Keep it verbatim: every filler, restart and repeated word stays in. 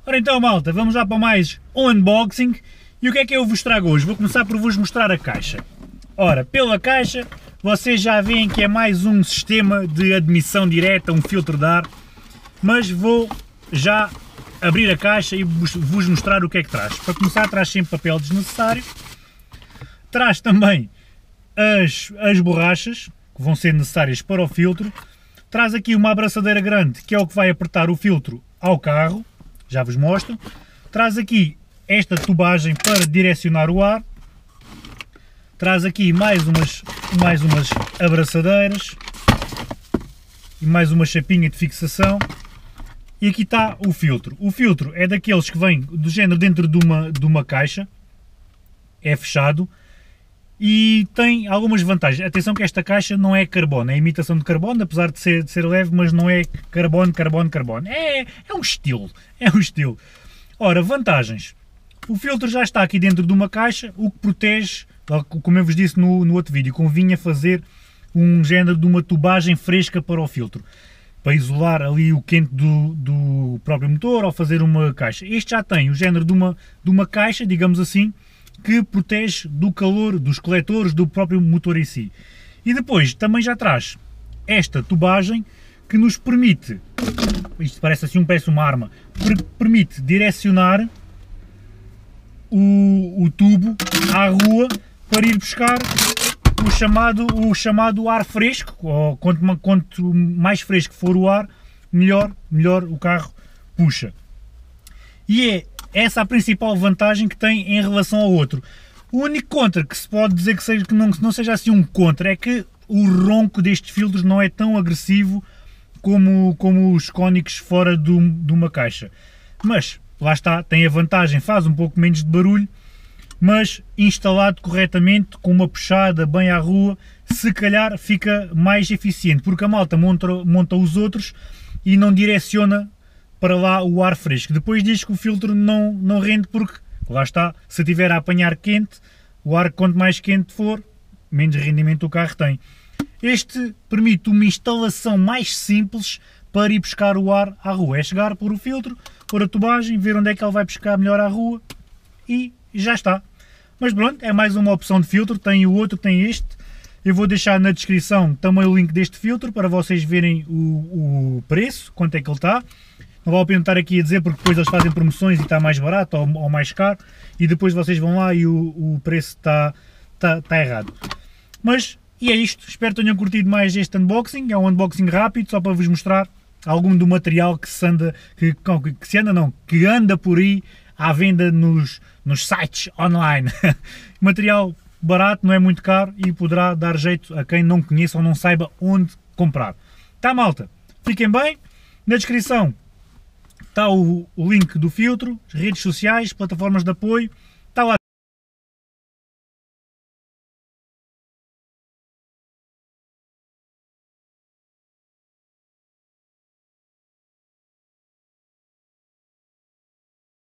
Ora então, malta, vamos lá para mais um unboxing. E o que é que eu vos trago hoje? Vou começar por vos mostrar a caixa. Ora, pela caixa, vocês já veem que é mais um sistema de admissão direta, um filtro de ar. Mas vou já abrir a caixa e vos mostrar o que é que traz. Para começar, traz sempre papel desnecessário. Traz também as, as borrachas, que vão ser necessárias para o filtro. Traz aqui uma abraçadeira grande, que é o que vai apertar o filtro ao carro. Já vos mostro. Traz aqui esta tubagem para direcionar o ar. Traz aqui mais umas, mais umas abraçadeiras. E mais uma chapinha de fixação. E aqui está o filtro. O filtro é daqueles que vem do género dentro de uma, de uma caixa. É fechado. E tem algumas vantagens. Atenção que esta caixa não é carbono, é imitação de carbono, apesar de ser, de ser leve, mas não é carbono, carbono, carbono. É, é um estilo, é um estilo. Ora, vantagens. O filtro já está aqui dentro de uma caixa, o que protege, como eu vos disse no, no outro vídeo, convinha fazer um género de uma tubagem fresca para o filtro, para isolar ali o quente do, do próprio motor ou fazer uma caixa. Este já tem o género de uma, de uma caixa, digamos assim, que protege do calor dos coletores do próprio motor em si. E depois também já traz esta tubagem que nos permite, isto parece assim um parece uma arma, permite direcionar o, o tubo à rua para ir buscar o chamado, o chamado ar fresco, ou quanto, quanto mais fresco for o ar, melhor, melhor o carro puxa. E é essa a principal vantagem que tem em relação ao outro. O único contra que se pode dizer que, seja, que, não, que não seja assim um contra é que o ronco destes filtros não é tão agressivo como, como os cónicos fora do, de uma caixa. Mas lá está, tem a vantagem, faz um pouco menos de barulho, mas instalado corretamente, com uma puxada bem à rua, se calhar fica mais eficiente, porque a malta monta, monta os outros e não direciona para lá o ar fresco. Depois diz que o filtro não, não rende porque, lá está, se tiver a apanhar quente, o ar quanto mais quente for, menos rendimento o carro tem. Este permite uma instalação mais simples para ir buscar o ar à rua. É chegar, pôr o filtro, pôr a tubagem, ver onde é que ele vai buscar melhor à rua e já está. Mas pronto, é mais uma opção de filtro, tem o outro, tem este. Eu vou deixar na descrição também o link deste filtro para vocês verem o, o preço, quanto é que ele está. Não vale a pena estar aqui a dizer porque depois eles fazem promoções e está mais barato ou, ou mais caro e depois vocês vão lá e o, o preço está, está, está errado. Mas, e é isto, espero que tenham curtido mais este unboxing, é um unboxing rápido só para vos mostrar algum do material que se anda, que, que se anda não, que anda por aí à venda nos, nos sites online. Material barato, não é muito caro e poderá dar jeito a quem não conheça ou não saiba onde comprar. Tá, malta? Fiquem bem, na descrição está o, o link do filtro, redes sociais, plataformas de apoio